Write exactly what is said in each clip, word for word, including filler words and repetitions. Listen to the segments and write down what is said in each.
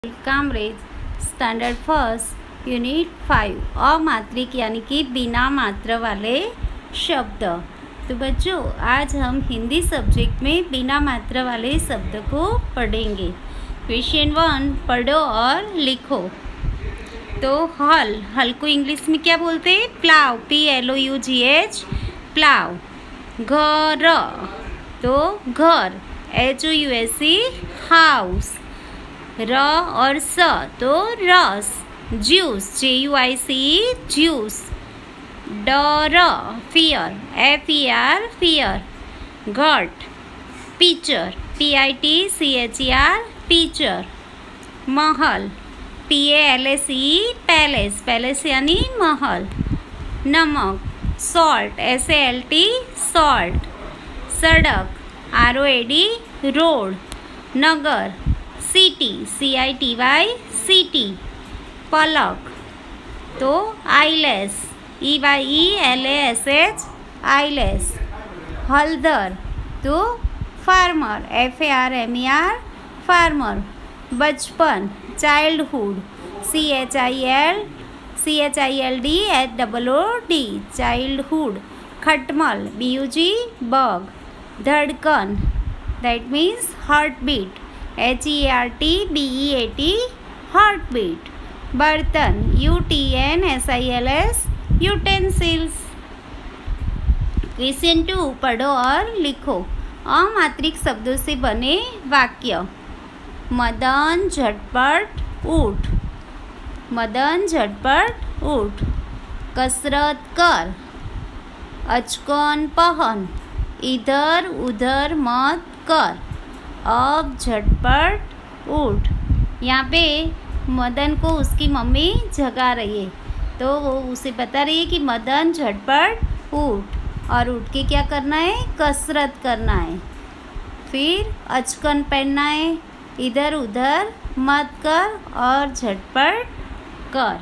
Kamrej standard first unit five अमात्रिक यानी कि बिना मात्रा वाले शब्द। तो बच्चों आज हम हिंदी सब्जेक्ट में बिना मात्रा वाले शब्द को पढ़ेंगे। क्वेश्चन वन पढ़ो और लिखो। तो हल हल को इंग्लिश में क्या बोलते हैं? Plough, P L O U G H, plough. घर तो घर, H O U S E, house. र और स तो रस, juice, J U I C, E. डर fear, F E A, R. घट picture, P I C T U E E, picture. महल, P A L S E, palace, palace यानी महल। नमक salt, S A L T, salt. सड़क, R O A D, road. नगर city, C I T Y, city. पलक तो eyelash, E Y E L A S H, eyelash. हल्दर तो farmer, F A R M E R, farmer. बचपन childhood, C H I L C H I L D H double O D, childhood. खटमल, B U G, bug. धड़कन that means heart beat, H E R T B E A T, heart beat. बर्तन, U T N S I L S, utensils. Question two पढ़ो और लिखो। अमात्रिक शब्दों से बने वाक्य। मदन झटपट उठ, मदन झटपट उठ। कसरत कर, अचकन पहन, इधर उधर मत कर। अब झटपट उठ। यहाँ पे मदन को उसकी मम्मी जगा रही है, तो वो उसे बता रही है कि मदन झटपट उठ, और उठ के क्या करना है? कसरत करना है। फिर अचकन पहनना है, इधर उधर मत कर और झटपट कर।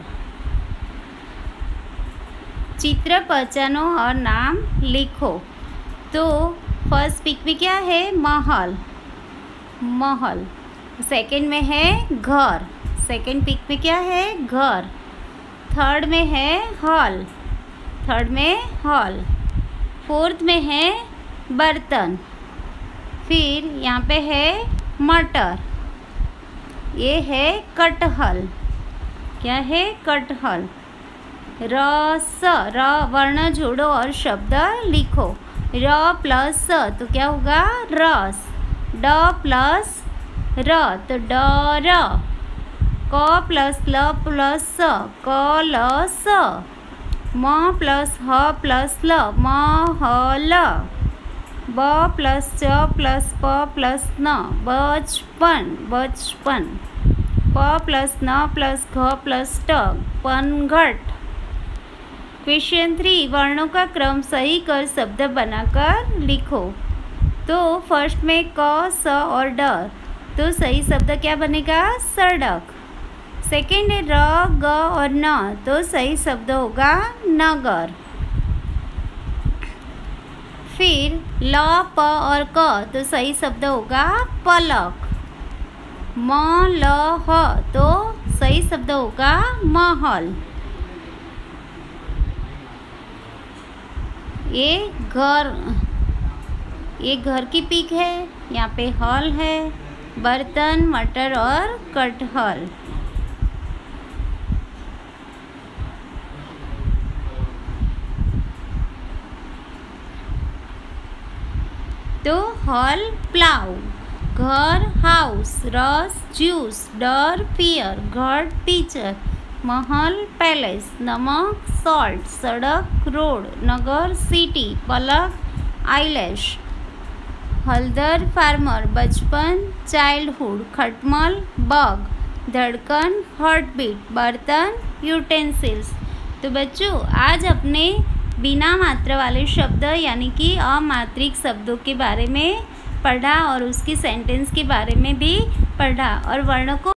चित्र पहचानो और नाम लिखो। तो फर्स्ट पिक में क्या है? महल, महल। सेकंड में है घर, सेकंड पिक में क्या है? घर। थर्ड में है हॉल, थर्ड में हॉल। फोर्थ में है बर्तन। फिर यहाँ पे है मटर, ये है कटहल। क्या है? कटहल। रस, र वर्ण जोड़ो और शब्द लिखो। र प्लस स तो क्या होगा? रस। ड प्लस र तो डर। क प्लस ल प्लस स, कलस। म प्लस ह प्लस ल, महल। ब प्लस च प्लस प प्लस न, बचपन, बचपन। प प्लस न प्लस घ प्लस ट, पनघट। क्वेश्चन थ्री वर्णों का क्रम सही कर शब्द बनाकर लिखो। तो फर्स्ट में क, स और ड, तो सही शब्द क्या बनेगा? सड़क। सेकेंड है र, ग और न, तो सही शब्द होगा नगर। फिर ल, प और क, तो सही शब्द होगा पलक। म, ल, ह, तो सही शब्द होगा महल। ये घर, ये घर की पिक है। यहाँ पे हॉल है, बर्तन, मटर और कटहल। तो हॉल प्लाव, घर हाउस, रस जूस, डर फियर, घट पिक्चर। महल पैलेस, नमक सॉल्ट, सड़क रोड, नगर सिटी, पलक आईलैश। हल्दर फार्मर, बचपन चाइल्डहुड, खटमल बग, धड़कन हार्ट बीट, बर्तन यूटेंसिल्स। तो बच्चों आज अपने बिना मात्रा वाले शब्द यानी कि अमात्रिक शब्दों के बारे में पढ़ा और उसकी सेंटेंस के बारे में भी पढ़ा और वर्णों को